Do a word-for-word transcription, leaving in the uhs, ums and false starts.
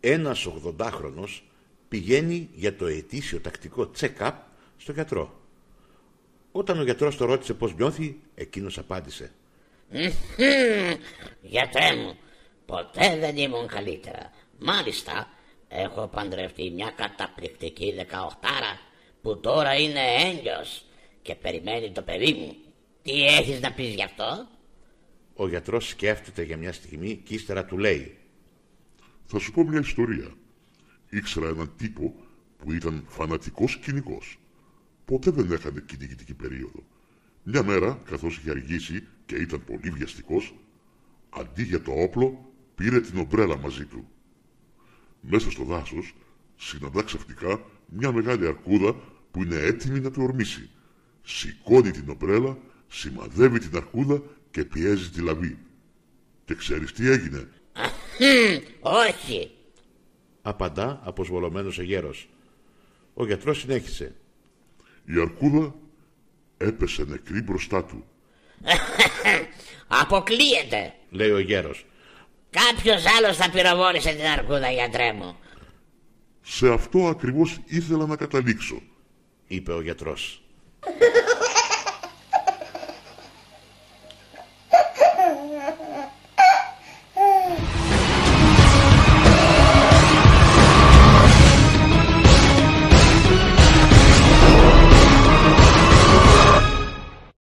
ένας ογδοντάχρονος πηγαίνει για το ετήσιο τακτικό check-up στο γιατρό. Όταν ο γιατρός το ρώτησε πώς νιώθει, εκείνος απάντησε: «Γιατρέ μου, ποτέ δεν ήμουν καλύτερα. Μάλιστα, έχω παντρευτεί μια καταπληκτική δεκαοχτάρα που τώρα είναι έγκυος και περιμένει το παιδί μου. Τι έχεις να πεις γι' αυτό?» Ο γιατρός σκέφτεται για μια στιγμή και ύστερα του λέει: «Θα σου πω μια ιστορία. Ήξερα έναν τύπο που ήταν φανατικός κυνηγός. Ποτέ δεν έχανε κυνηγητική περίοδο. Μια μέρα, καθώς είχε αργήσει και ήταν πολύ βιαστικός, αντί για το όπλο πήρε την ομπρέλα μαζί του. Μέσα στο δάσος συναντά ξαφνικά μια μεγάλη αρκούδα που είναι έτοιμη να του ορμήσει. Σηκώνει την ομπρέλα, σημαδεύει την αρκούδα και πιέζει τη λαβή. Και ξέρεις τι έγινε?» «Όχι», απαντά αποσβολωμένος ο γέρος. Ο γιατρός συνέχισε: «Η αρκούδα έπεσε νεκρή μπροστά του». «Αποκλείεται», λέει ο γέρος. «Κάποιος άλλος θα πυροβόλησε την αρκούδα, γιατρέ μου». «Σε αυτό ακριβώς ήθελα να καταλήξω», είπε ο γιατρός.